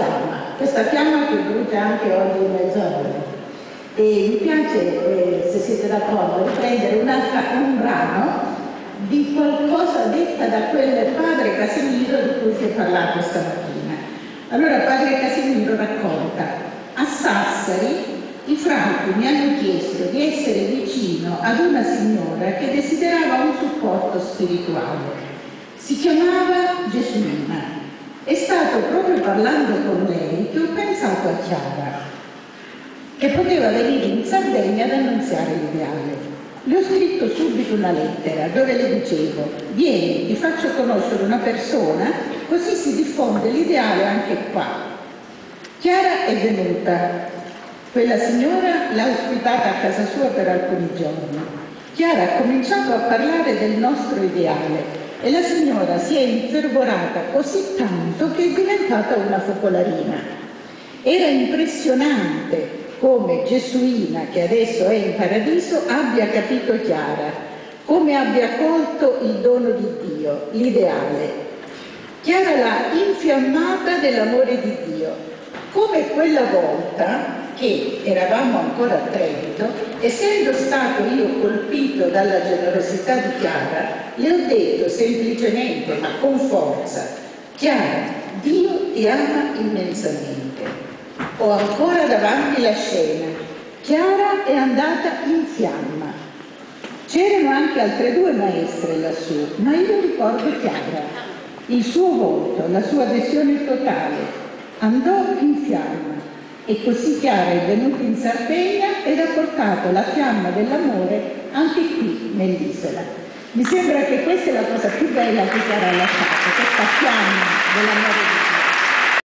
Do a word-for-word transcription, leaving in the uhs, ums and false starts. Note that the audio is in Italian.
fiamma, questa fiamma che brucia anche oggi in mezz'ora. E mi piace, eh, se siete d'accordo, riprendere un brano di qualcosa detta da quel padre Casimiro di cui si è parlato stamattina. Allora padre Casimiro racconta: a Sassari i frati mi hanno chiesto di essere vicino ad una signora che desiderava un supporto spirituale. Si chiamava Gesuina. È stato proprio parlando con lei che ho pensato a Chiara, che poteva venire in Sardegna ad annunziare l'ideale. Le ho scritto subito una lettera dove le dicevo: vieni, ti faccio conoscere una persona, così si diffonde l'ideale anche qua. Chiara è venuta. Quella signora l'ha ospitata a casa sua per alcuni giorni. Chiara ha cominciato a parlare del nostro ideale e la signora si è infervorata così tanto che è diventata una focolarina. Era impressionante come Gesuina, che adesso è in paradiso, abbia capito Chiara, come abbia colto il dono di Dio, l'ideale. Chiara l'ha infiammata dell'amore di Dio, come quella volta che eravamo ancora a Trento, essendo stato io colpito dalla generosità di Chiara, le ho detto semplicemente ma con forza: Chiara, Dio ti ama immensamente. Ho ancora davanti la scena. Chiara è andata in fiamma. C'erano anche altre due maestre lassù, ma io ricordo Chiara, il suo volto, la sua adesione totale. Andò in fiamma. E così Chiara è venuta in Sardegna ed ha portato la fiamma dell'amore anche qui nell'isola. Mi sembra che questa è la cosa più bella che Chiara ha lasciato, questa fiamma dell'amore di Dio.